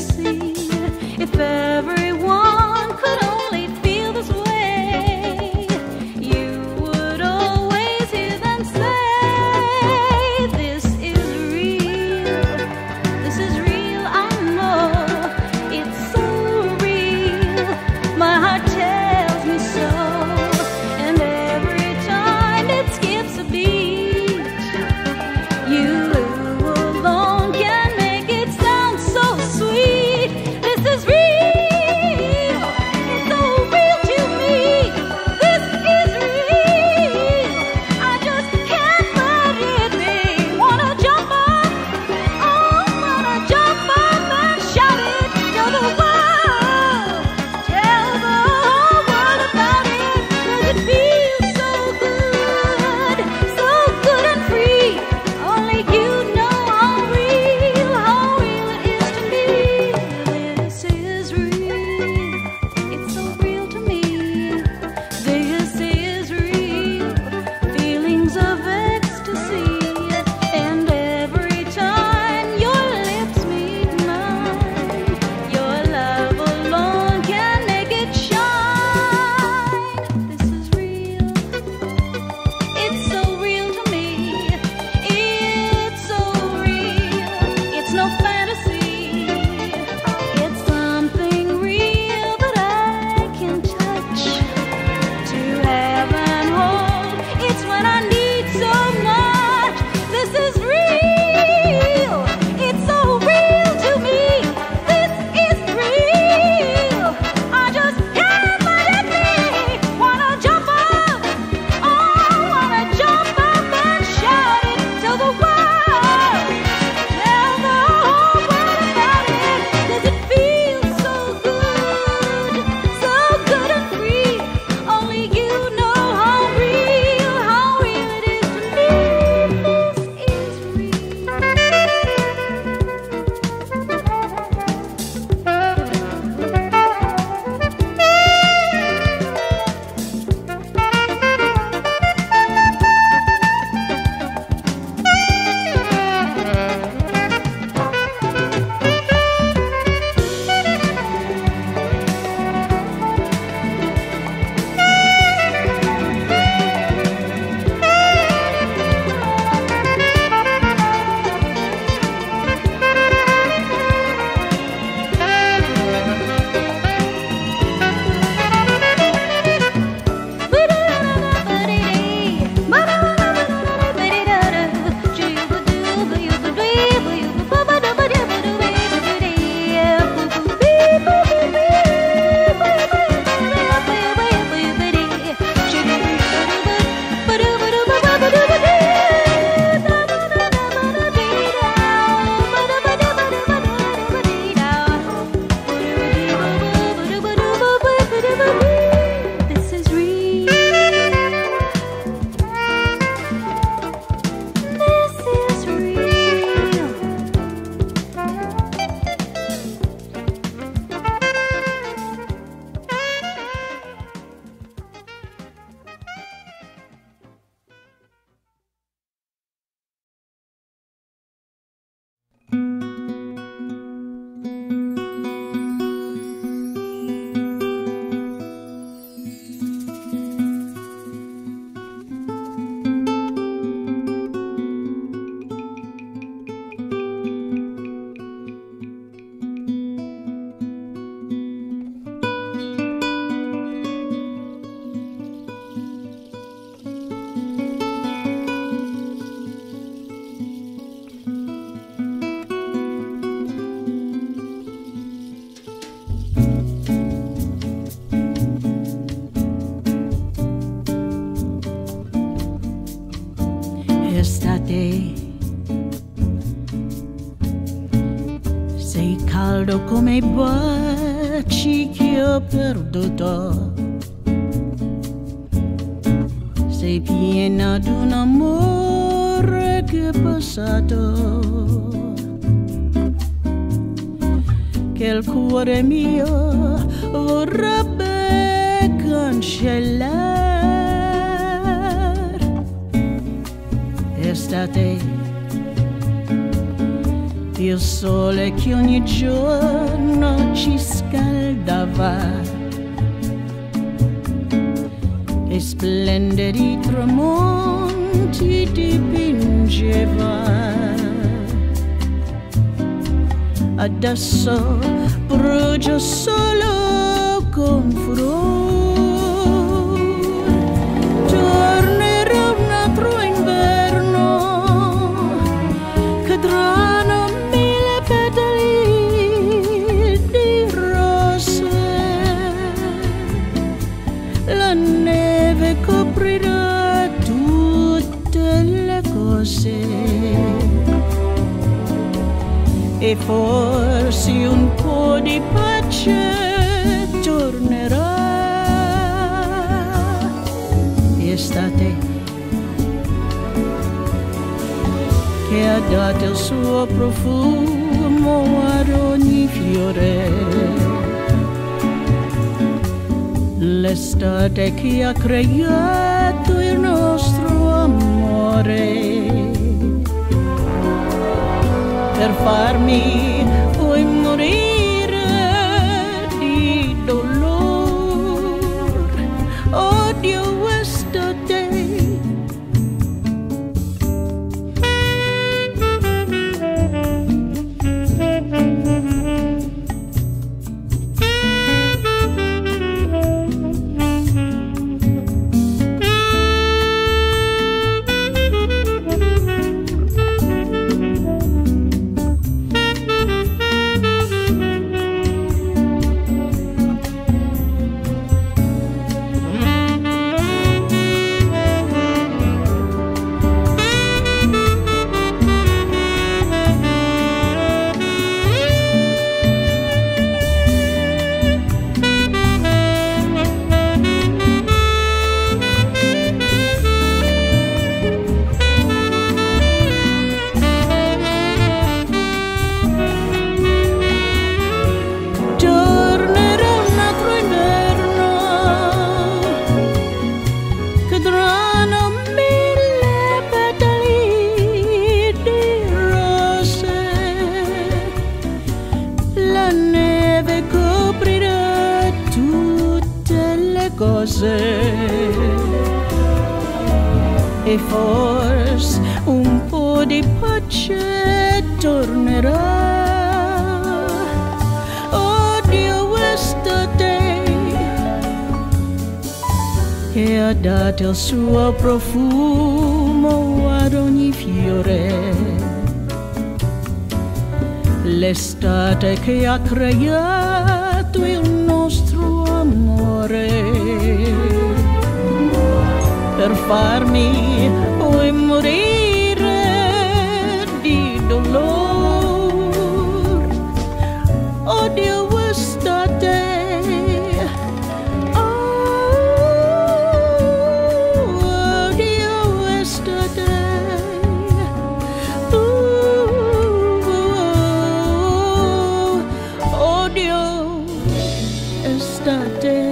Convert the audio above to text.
fantasy. If everyone could only feel this way, you would always hear them say, this is real, this is real, I know, it's so real, my heart tells me so. And every time it skips a beat, you alone can make it sound so sweet. This is real, it's so real to me. This is real, I just can't let it be. Wanna jump up, oh, wanna jump up and shout it to the world. Tell the whole world about it, 'cause it feels so good and free. Only you know how real it is to me. This is real, it's so real to me. This is real, feelings of ecstasy. And every time your lips meet mine, your love alone can make it shine. This is real, it's so real to me. It's so real, it's no fantasy. It's something real that I can touch, to have and hold. It's when I need so much. This is real, it's so real to me. This is real, I just can't let it be. Wanna jump up, oh, wanna jump up and shout it to the world. Tell the whole world about it, 'cause it feels so good and free. Only you know how real it is to me. This is estate. Sei caldo come i baci che ho perduto. Sei piena d'un amore che è passato, che il cuore mio vorrebbe cancellare. Estate, il sole che ogni giorno ci scaldava e splendidi tramonti dipingeva. Adesso brucia solo con furore. Tornerà un altro inverno, cadranno mille petali di rose. La neve coprirà tutte le cose e forse un po' di pace tornerà. Estate che ha dato il suo profumo ad ogni fiore, l'estate che ha creato il nostro amore. Per farmi poi morire di dolore, odio estate. E forse un po' di pace tornerà. Odio estate che ha dato il suo profumo ad ogni fiore, l'estate che ha creato il nostro amore. Per farmi poi morire di dolore, odio estate. Odio estate. Odio estate.